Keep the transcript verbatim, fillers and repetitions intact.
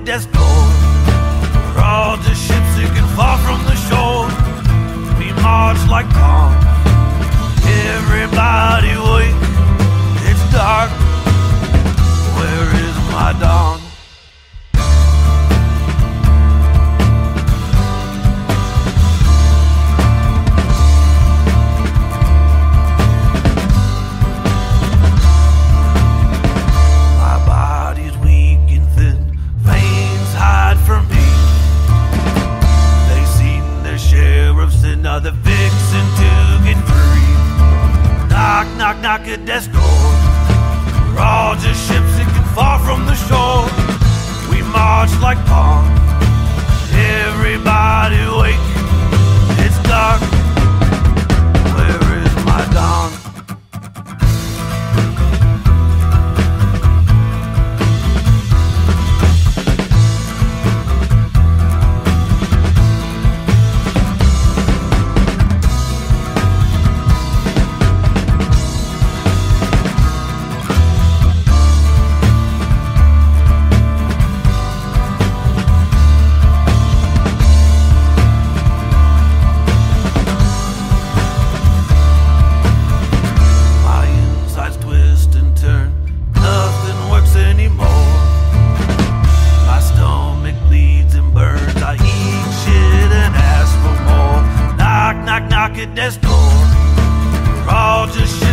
at death's door. We're all just ships sinking far from the shore. We march like pawns. Everybody wake, it's dark. Where is my dawn? Another vixen to get free. Knock, knock, knock at death's door. We're all just ships sinking far from the shore. We march like pawns. Everybody wake, it's dark. Where is my dawn? Knock, knock at death's door. We're all just